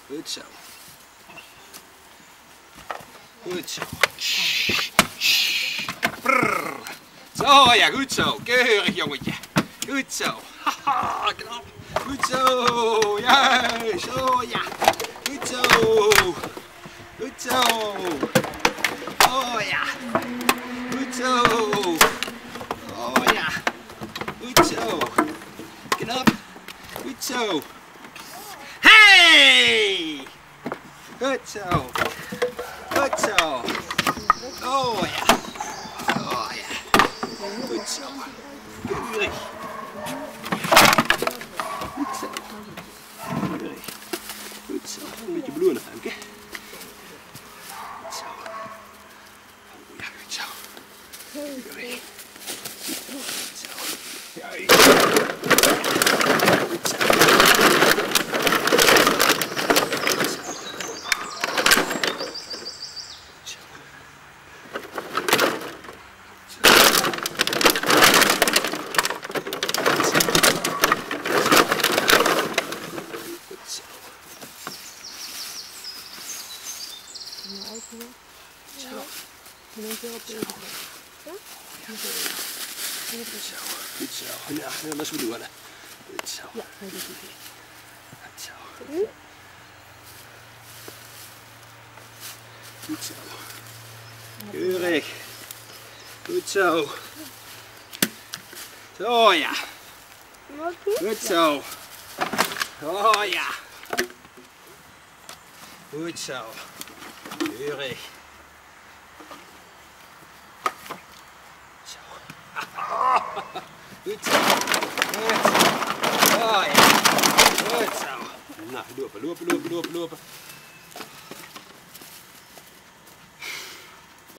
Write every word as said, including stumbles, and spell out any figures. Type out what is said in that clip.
Goed zo. Goed zo. Prrr. Zo, ja, goed zo. Keurig jongetje. Goed zo. Haha, knap. Goed zo. Juist. Zo, ja. Goed zo. Goed zo. Oh ja. Goed zo. Oh ja. Goed zo. Knap. Goed zo. Hey! Goed zo. Goed zo. Oh ja. Oh ja. Goed zo. Keurig. Goed zo. Keurig. Goed zo. Een beetje bloemen nog, Femke. Goed zo. Oh ja, goed zo. Keurig. Goed zo. Juist. Goed zo. Goed zo. Ja, dat is bedoelen. Goed zo. Ja, dat is het. Goed zo. Goed zo. Keurig. Goed zo. Zo ja. Goed zo. Oh ja. Goed zo. Keurig. Zo. Goed zo. Goed. Oh ja. Goed zo. Nou, lopen, lopen, lopen, lopen, lopen.